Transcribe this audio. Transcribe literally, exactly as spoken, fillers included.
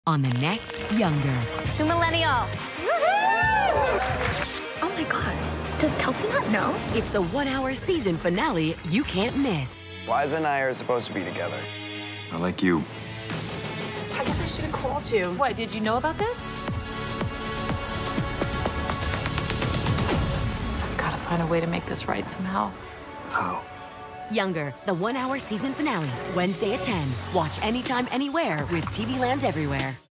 on the next Younger. To Millennial. Oh my God. Does Kelsey not know? It's the one-hour season finale you can't miss. Liza and I are supposed to be together. I like you. I guess I should have called you. What, did you know about this? I've got to find a way to make this right somehow. How? Younger, the one-hour season finale, Wednesday at ten. Watch anytime, anywhere with T V Land Everywhere.